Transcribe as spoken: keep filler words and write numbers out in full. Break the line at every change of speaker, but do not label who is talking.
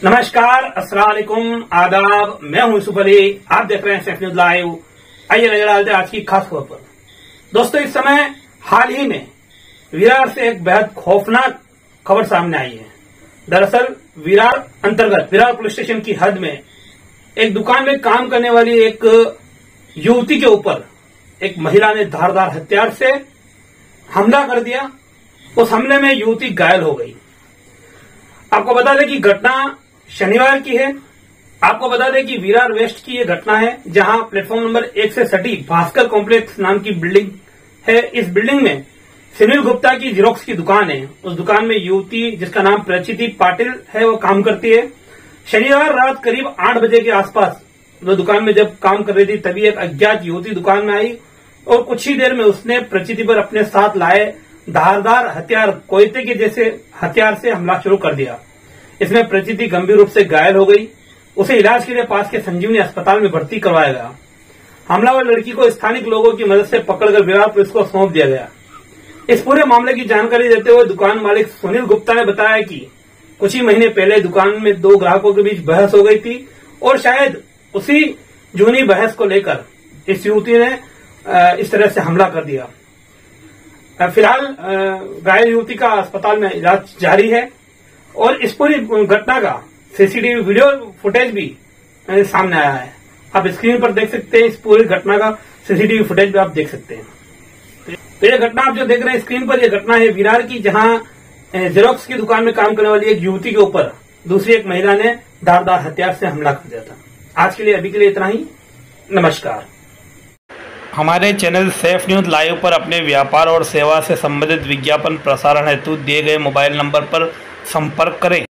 नमस्कार, अस्सलाम वालेकुम, आदाब। मैं हूं यूसुफ अली, आप देख रहे हैं सैफ न्यूज लाइव। आइए नजर डालते हैं आज की खास खबर पर। दोस्तों, इस समय हाल ही में विरार से एक बेहद खौफनाक खबर सामने आई है। दरअसल विरार अंतर्गत विरार पुलिस स्टेशन की हद में एक दुकान में काम करने वाली एक युवती के ऊपर एक महिला ने धारदार हथियार से हमला कर दिया। उस हमले में युवती घायल हो गई। आपको बता दें कि घटना शनिवार की है। आपको बता दें कि विरार वेस्ट की ये घटना है, जहां प्लेटफॉर्म नंबर एक से सटी भास्कर कॉम्प्लेक्स नाम की बिल्डिंग है। इस बिल्डिंग में सुनील गुप्ता की जीरोक्स की दुकान है। उस दुकान में युवती, जिसका नाम प्रचिति पाटिल है, वो काम करती है। शनिवार रात करीब आठ बजे के आसपास वो दुकान में जब काम कर रही थी, तभी एक अज्ञात युवती दुकान में आई और कुछ ही देर में उसने प्रचिति पर अपने साथ लाए धारदार हथियार, कोयते के जैसे हथियार से हमला शुरू कर दिया। इसमें प्रचिति गंभीर रूप से घायल हो गई। उसे इलाज के लिए पास के संजीवनी अस्पताल में भर्ती करवाया गया। हमलावर लड़की को स्थानिक लोगों की मदद से पकड़कर विरार पुलिस को सौंप दिया गया। इस पूरे मामले की जानकारी देते हुए दुकान मालिक सुनील गुप्ता ने बताया कि कुछ ही महीने पहले दुकान में दो ग्राहकों के बीच बहस हो गई थी और शायद उसी जूनी बहस को लेकर इस युवती ने इस तरह से हमला कर दिया। फिलहाल घायल युवती का अस्पताल में इलाज जारी है और इस पूरी घटना का सीसीटीवी वीडियो फुटेज भी सामने आया है। आप स्क्रीन पर देख सकते हैं। इस पूरी घटना का सीसीटीवी फुटेज भी आप देख सकते हैं। तो ये घटना आप जो देख रहे हैं स्क्रीन पर, यह घटना है विरार की, जहां जेरोक्स की दुकान में काम करने वाली एक युवती के ऊपर दूसरी एक महिला ने धारदार हथियार से हमला कर दिया था। आज के लिए अभी के लिए इतना ही। नमस्कार।
हमारे चैनल सैफ न्यूज लाइव पर अपने व्यापार और सेवा से संबंधित विज्ञापन प्रसारण हेतु दिए गए मोबाइल नंबर पर संपर्क करें।